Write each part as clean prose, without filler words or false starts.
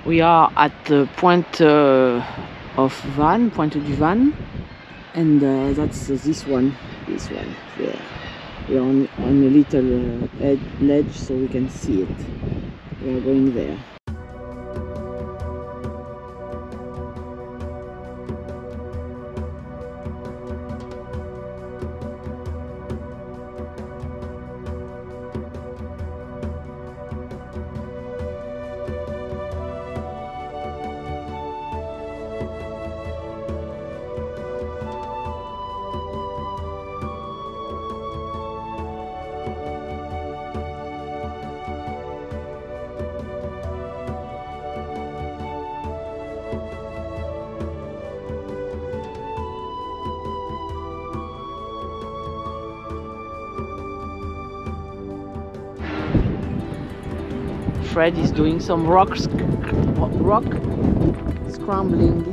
We are at the Pointe of Vannes, Pointe du Vannes, and that's this one there. We are on a little ledge so we can see it. We are going there. Fred is doing some rock scrambling.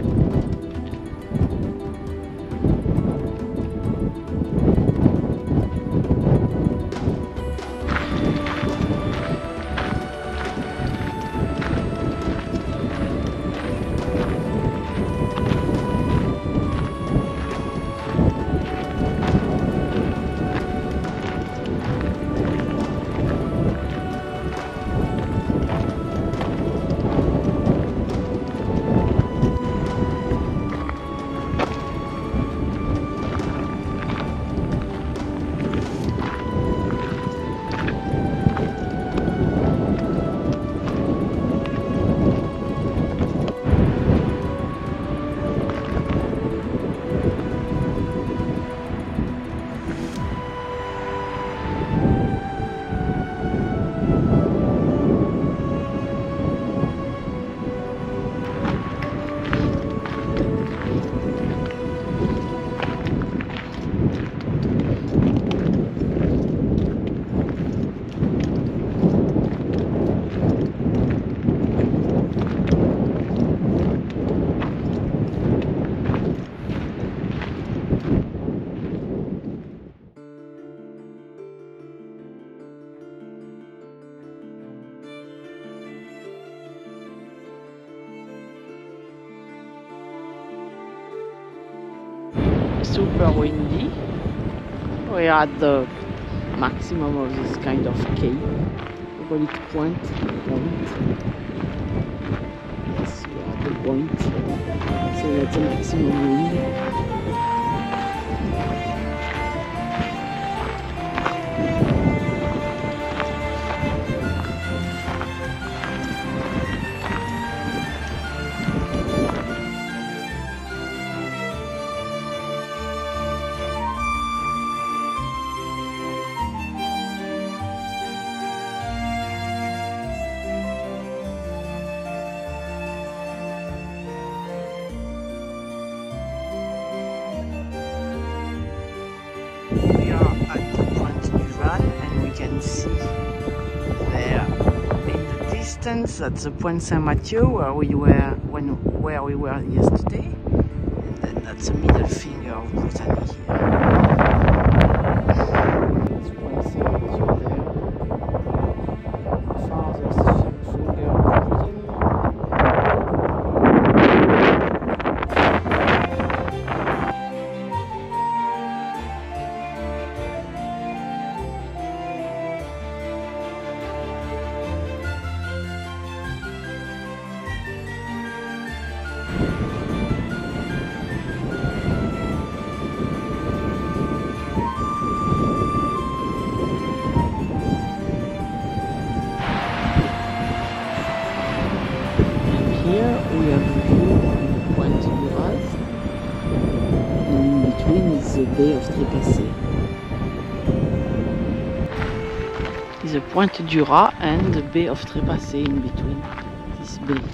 Super windy. We are at the maximum of this kind of cave. We call it point. Yes, we are at the point. So that's the maximum wind. We are at the Pointe du Vannes and we can see there in the distance that's the Pointe Saint-Mathieu where we were yesterday, and then that's the middle finger of Brittany here. That's Pointe Saint-Mathieu there. Farthest finger of Brittany. Here we have a view on the Pointe du Raz, and in between is the Bay of Trépassé. Is the Pointe du Raz and the Bay of Trépassé in between this bay.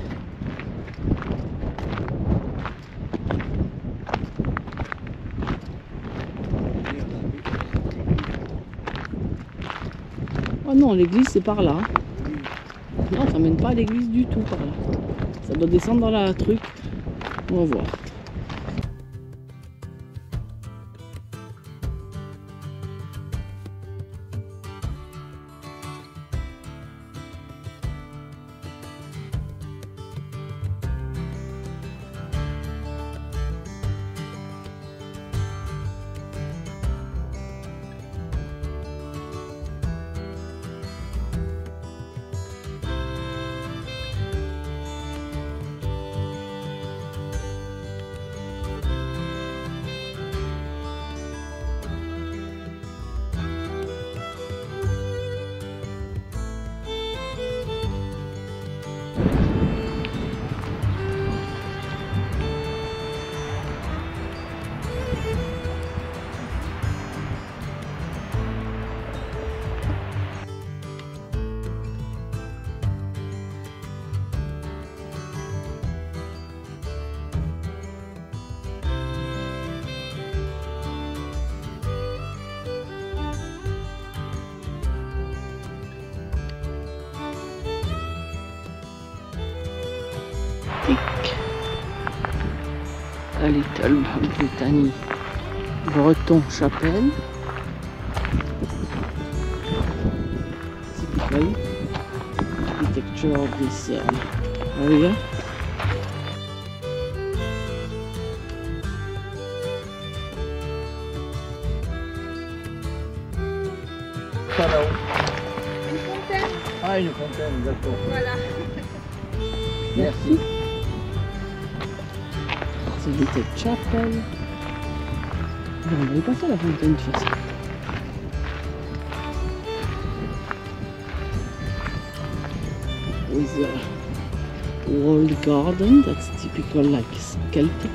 Oh non, l'église c'est par là. Non, ça mène pas à l'église du tout par là. Ça doit descendre dans la truc. On va voir. celtique. A Little Brittany Breton Chapel. Typical architecture of this area. Ah, une fontaine, d'accord. Voilà. Merci. C'est Little Chapel. On va y passer à la fontaine de toute façon. With a walled garden, that's typical like Celtic.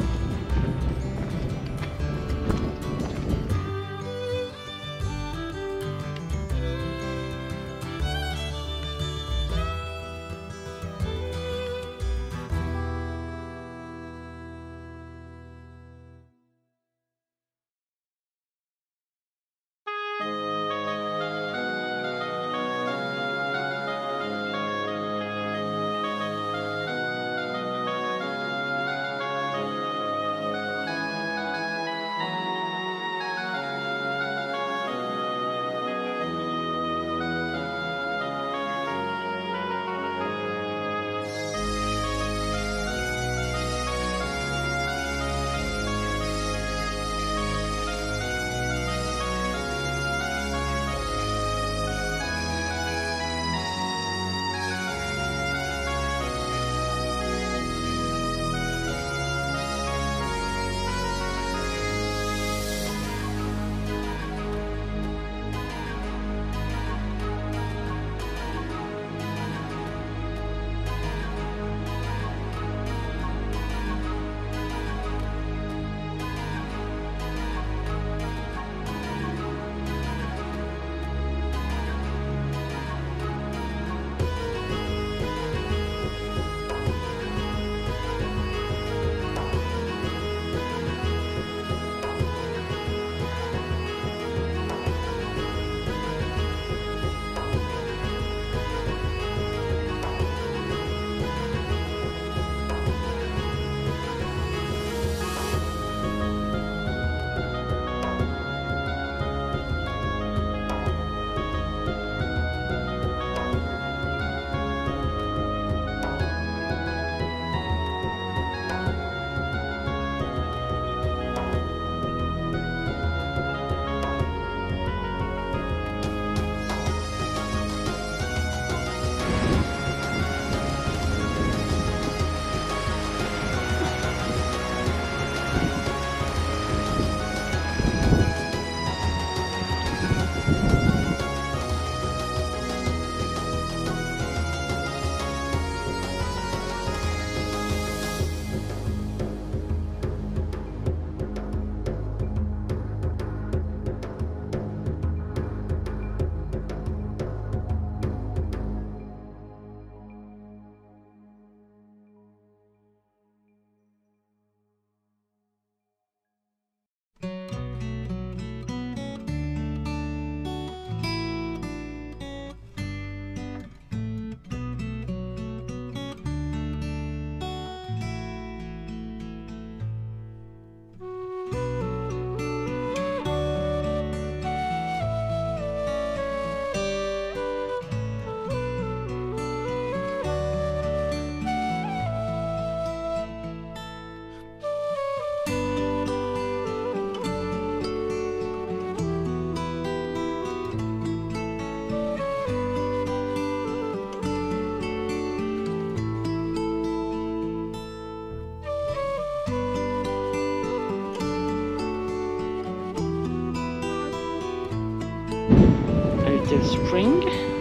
Spring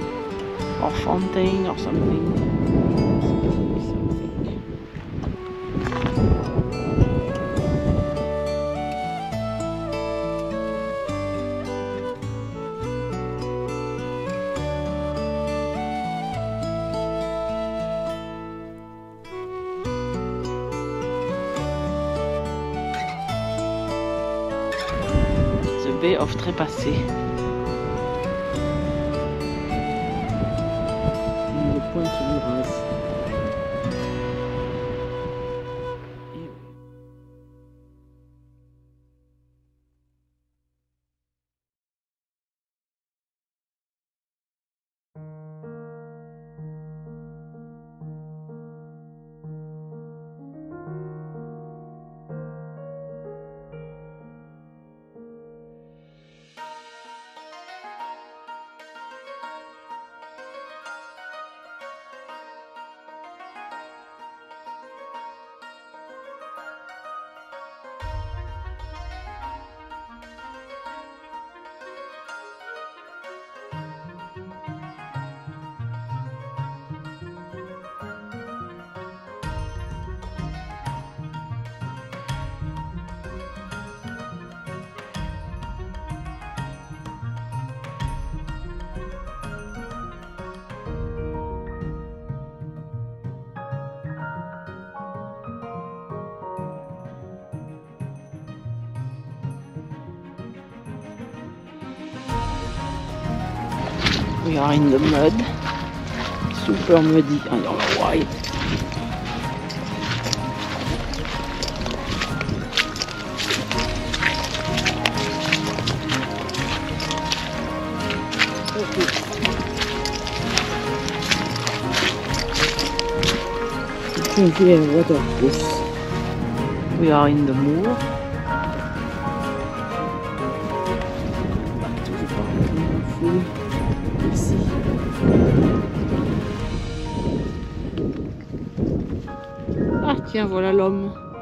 or fountain or something. The Bay of Trépassé. Pointe du Raz. We are in the mud. Super muddy. I don't know why. I think we are waterproof. We are in the moor. Ici. Ah tiens, voilà l'homme.